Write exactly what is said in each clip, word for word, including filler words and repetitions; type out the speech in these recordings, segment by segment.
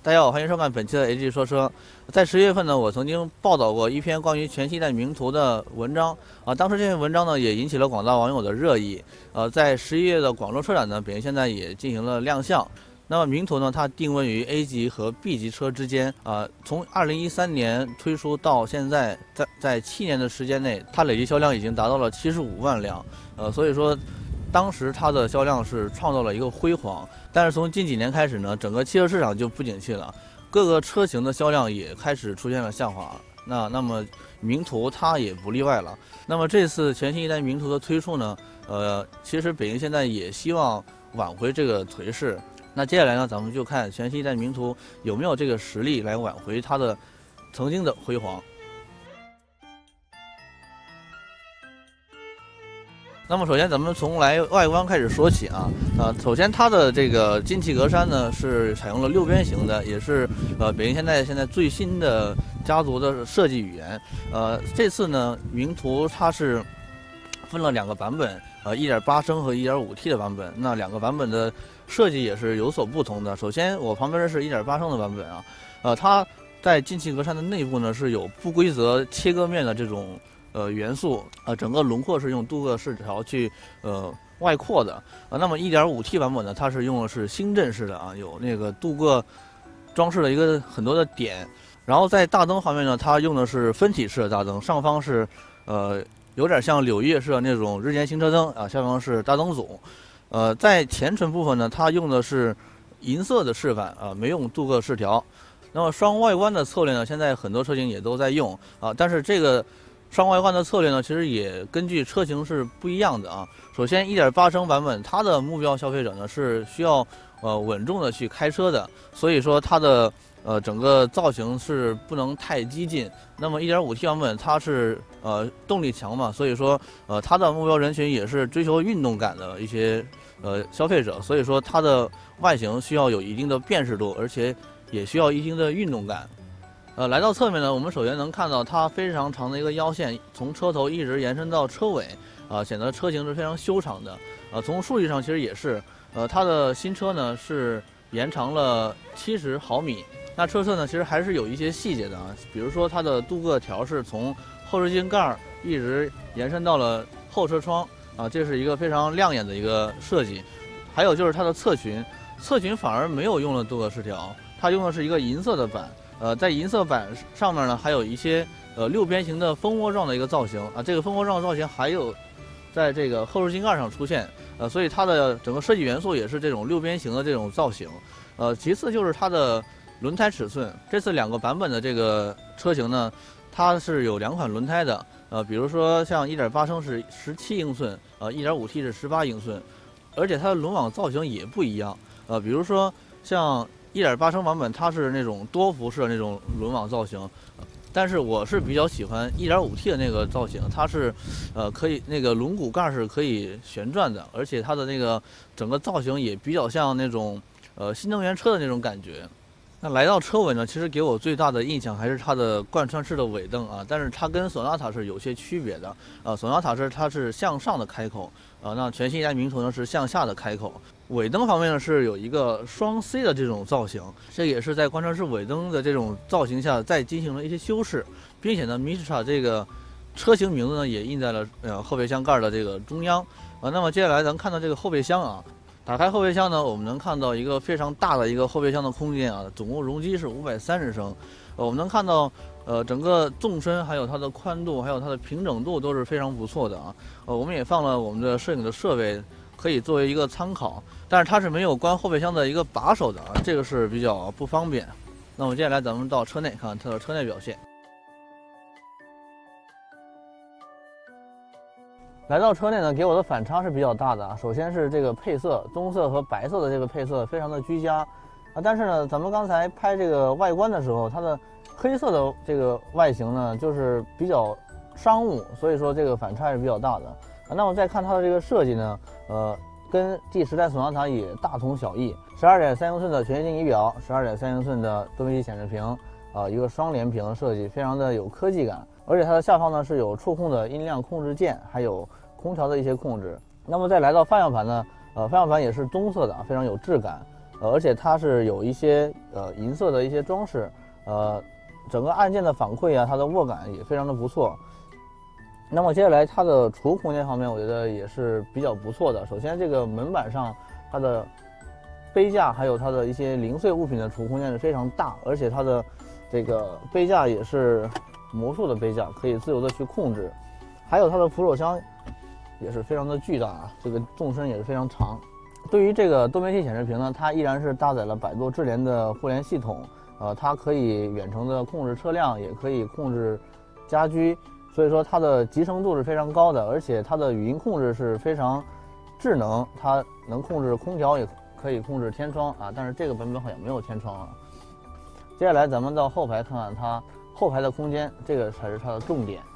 大家好，欢迎收看本期的 A G 说车。在十月份呢，我曾经报道过一篇关于全新一代名图的文章啊，当时这篇文章呢也引起了广大网友的热议。呃，在十一月的广州车展呢，北京现在也进行了亮相。那么名图呢，它定位于 A 级和 B 级车之间啊，从二零一三年推出到现在，在在七年的时间内，它累计销量已经达到了七十五万辆。呃，所以说。当时它的销量是创造了一个辉煌，但是从近几年开始呢，整个汽车市场就不景气了，各个车型的销量也开始出现了下滑。那那么名图它也不例外了。那么这次全新一代名图的推出呢，呃，其实北京现在也希望挽回这个颓势。那接下来呢，咱们就看全新一代名图有没有这个实力来挽回它的曾经的辉煌。那么首先咱们从来外观开始说起啊，呃，首先它的这个进气格栅呢是采用了六边形的，也是呃北京现代现在最新的家族的设计语言。呃，这次呢名图它是分了两个版本，呃 一点八 升和 一点五 T 的版本，那两个版本的设计也是有所不同的。首先我旁边的是 一点八 升的版本啊，呃，它在进气格栅的内部呢是有不规则切割面的这种。呃，元素啊、呃，整个轮廓是用镀铬饰条去呃外扩的啊、呃。那么 一点五 T 版本呢，它是用的是星阵式的啊，有那个镀铬装饰了一个很多的点。然后在大灯方面呢，它用的是分体式的大灯，上方是呃有点像柳叶式的那种日间行车灯啊，下方是大灯组。呃，在前唇部分呢，它用的是银色的饰板啊，没用镀铬饰条。那么双外观的策略呢，现在很多车型也都在用啊，但是这个。双外观的策略呢，其实也根据车型是不一样的啊。首先 一点八 升版本，它的目标消费者呢是需要呃稳重的去开车的，所以说它的呃整个造型是不能太激进。那么 一点五 T 版本它是呃动力强嘛，所以说呃它的目标人群也是追求运动感的一些呃消费者，所以说它的外形需要有一定的辨识度，而且也需要一定的运动感。呃，来到侧面呢，我们首先能看到它非常长的一个腰线，从车头一直延伸到车尾，啊、呃，显得车型是非常修长的。呃，从数据上其实也是，呃，它的新车呢是延长了七十毫米。那车侧呢，其实还是有一些细节的啊，比如说它的镀铬条是从后视镜盖一直延伸到了后车窗，啊，这是一个非常亮眼的一个设计。还有就是它的侧裙，侧裙反而没有用了镀铬饰条，它用的是一个银色的板。呃，在银色板上面呢，还有一些呃六边形的蜂窝状的一个造型啊，这个蜂窝状造型还有在这个后视镜盖上出现，呃，所以它的整个设计元素也是这种六边形的这种造型。呃，其次就是它的轮胎尺寸，这次两个版本的这个车型呢，它是有两款轮胎的，呃，比如说像 一点八 升是十七英寸，呃 一点五 T 是十八英寸，而且它的轮网造型也不一样，呃，比如说像。一点八 升版本它是那种多辐式的那种轮网造型，但是我是比较喜欢 一点五 T 的那个造型，它是，呃，可以那个轮毂盖是可以旋转的，而且它的那个整个造型也比较像那种呃新能源车的那种感觉。那来到车尾呢，其实给我最大的印象还是它的贯穿式的尾灯啊，但是它跟索纳塔是有些区别的啊，索纳塔是它是向上的开口啊，那全新一代名图呢是向下的开口。尾灯方面呢是有一个双 C 的这种造型，这也是在贯穿式尾灯的这种造型下再进行了一些修饰，并且呢 Micra 这个车型名字呢也印在了呃后备箱盖的这个中央啊。那么接下来咱们看到这个后备箱啊。打开后备箱呢，我们能看到一个非常大的一个后备箱的空间啊，总共容积是五百三十升。呃，我们能看到，呃，整个纵深还有它的宽度，还有它的平整度都是非常不错的啊。呃，我们也放了我们的摄影的设备，可以作为一个参考。但是它是没有关后备箱的一个把手的啊，这个是比较不方便。那么接下来咱们到车内看看它的车内表现。来到车内呢，给我的反差是比较大的啊。首先是这个配色，棕色和白色的这个配色非常的居家啊。但是呢，咱们刚才拍这个外观的时候，它的黑色的这个外形呢，就是比较商务，所以说这个反差是比较大的啊。那么再看它的这个设计呢，呃，跟第十代索纳塔也大同小异， 十二点三英寸的全液晶仪表， 十二点三英寸的多媒体显示屏啊，一个双联屏的设计，非常的有科技感。而且它的下方呢是有触控的音量控制键，还有空调的一些控制。那么再来到方向盘呢，呃，方向盘也是棕色的，非常有质感。 呃，而且它是有一些呃银色的一些装饰，呃，整个按键的反馈啊，它的握感也非常的不错。那么接下来它的储物空间方面，我觉得也是比较不错的。首先这个门板上它的杯架还有它的一些零碎物品的储物空间是非常大，而且它的这个杯架也是魔术的杯架，可以自由的去控制。还有它的扶手箱也是非常的巨大啊，这个纵深也是非常长。对于这个多媒体显示屏呢，它依然是搭载了百度智联的互联系统，呃，它可以远程的控制车辆，也可以控制家居，所以说它的集成度是非常高的，而且它的语音控制是非常智能，它能控制空调，也可以控制天窗啊，但是这个版本好像没有天窗啊。接下来咱们到后排看看它后排的空间，这个才是它的重点。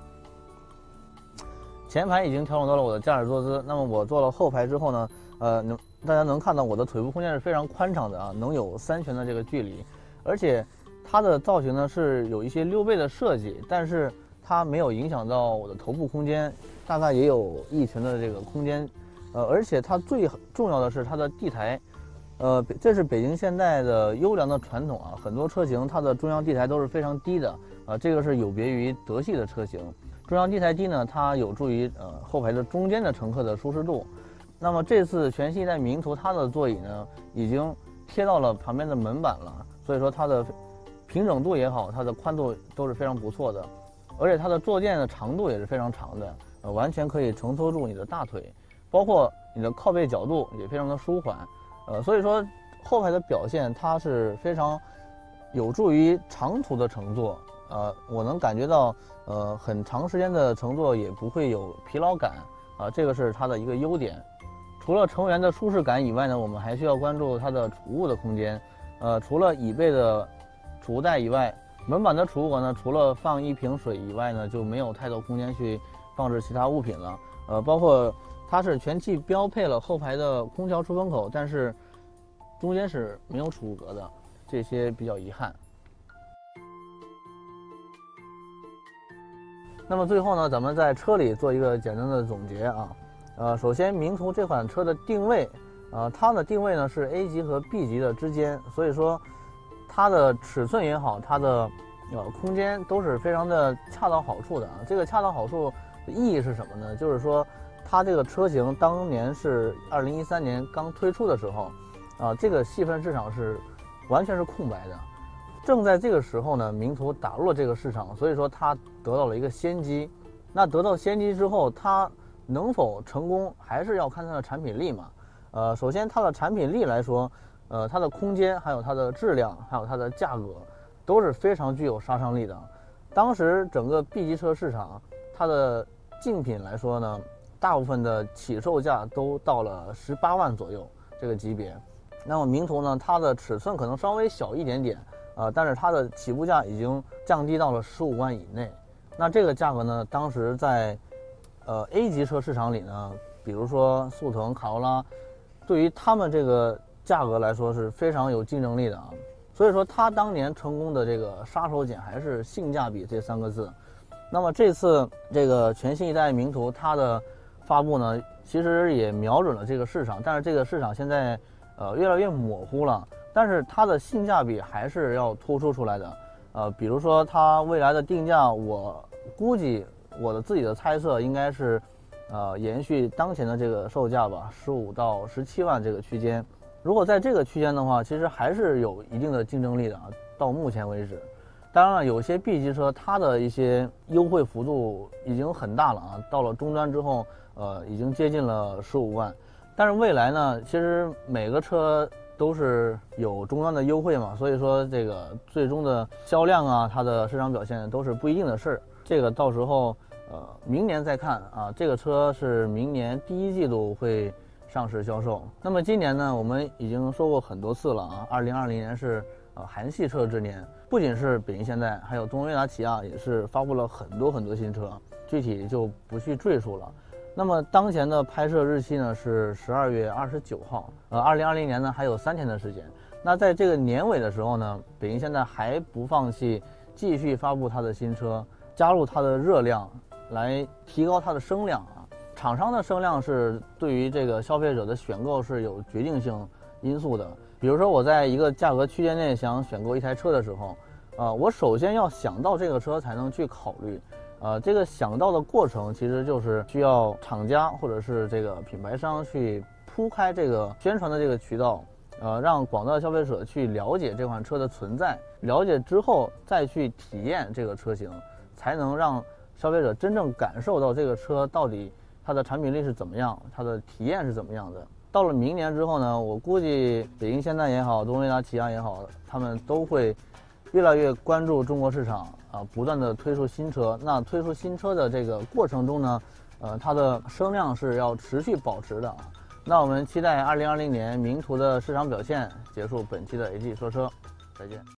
前排已经调整到了我的驾驶坐姿，那么我坐了后排之后呢，呃，能大家能看到我的腿部空间是非常宽敞的啊，能有三拳的这个距离，而且它的造型呢是有一些溜背的设计，但是它没有影响到我的头部空间，大概也有一拳的这个空间，呃，而且它最重要的是它的地台，呃，这是北京现代的优良的传统啊，很多车型它的中央地台都是非常低的啊，这个是有别于德系的车型。中央地台低呢，它有助于呃后排的中间的乘客的舒适度。那么这次全新一代名图它的座椅呢，已经贴到了旁边的门板了，所以说它的平整度也好，它的宽度都是非常不错的，而且它的坐垫的长度也是非常长的，呃，完全可以承托住你的大腿，包括你的靠背角度也非常的舒缓，呃，所以说后排的表现它是非常有助于长途的乘坐。呃，我能感觉到，呃，很长时间的乘坐也不会有疲劳感，啊，这个是它的一个优点。除了乘员的舒适感以外呢，我们还需要关注它的储物的空间。呃，除了椅背的储物袋以外，门板的储物格呢，除了放一瓶水以外呢，就没有太多空间去放置其他物品了。呃，包括它是全系标配了后排的空调出风口，但是中间是没有储物格的，这些比较遗憾。那么最后呢，咱们在车里做一个简单的总结啊。呃，首先名图这款车的定位，呃，它的定位呢是 A 级和 B 级的之间，所以说它的尺寸也好，它的呃空间都是非常的恰到好处的啊。这个恰到好处的意义是什么呢？就是说它这个车型当年是二零一三年刚推出的时候，啊，这个细分市场是完全是空白的。正在这个时候呢，名图打入了这个市场，所以说它得到了一个先机。那得到先机之后，它能否成功，还是要看它的产品力嘛。呃，首先它的产品力来说，呃，它的空间，还有它的质量，还有它的价格，都是非常具有杀伤力的。当时整个 B 级车市场，它的竞品来说呢，大部分的起售价都到了十八万左右这个级别。那么名图呢，它的尺寸可能稍微小一点点。呃，但是它的起步价已经降低到了十五万以内，那这个价格呢，当时在呃 A 级车市场里呢，比如说速腾、卡罗拉，对于他们这个价格来说是非常有竞争力的啊。所以说，它当年成功的这个杀手锏还是性价比这三个字。那么这次这个全新一代名图，它的发布呢，其实也瞄准了这个市场，但是这个市场现在呃越来越模糊了。但是它的性价比还是要突出出来的，呃，比如说它未来的定价，我估计我的自己的猜测应该是，呃，延续当前的这个售价吧，十五到十七万这个区间。如果在这个区间的话，其实还是有一定的竞争力的啊。到目前为止，当然了，有些 B 级车它的一些优惠幅度已经很大了啊，到了终端之后，呃，已经接近了十五万。但是未来呢，其实每个车都是有终端的优惠嘛，所以说这个最终的销量啊，它的市场表现都是不一定的事儿。这个到时候呃明年再看啊，这个车是明年第一季度会上市销售。那么今年呢，我们已经说过很多次了啊，二零二零年是呃韩系车之年，不仅是北京现代，还有东风悦达起亚也是发布了很多很多新车，具体就不去赘述了。那么当前的拍摄日期呢是十二月二十九号，呃，二零二零年呢还有三天的时间。那在这个年尾的时候呢，北京现在还不放弃继续发布它的新车，加入它的热量，来提高它的声量啊。厂商的声量是对于这个消费者的选购是有决定性因素的。比比如说我在一个价格区间内想选购一台车的时候，呃，我首先要想到这个车才能去考虑。呃，这个想到的过程其实就是需要厂家或者是这个品牌商去铺开这个宣传的这个渠道，呃，让广大的消费者去了解这款车的存在，了解之后再去体验这个车型，才能让消费者真正感受到这个车到底它的产品力是怎么样，它的体验是怎么样的。到了明年之后呢，我估计北京现代也好，东风悦达起亚也好，他们都会越来越关注中国市场啊，不断的推出新车。那推出新车的这个过程中呢，呃，它的声量是要持续保持的啊。那我们期待二零二零年名图的市场表现。结束本期的 A G 说车，再见。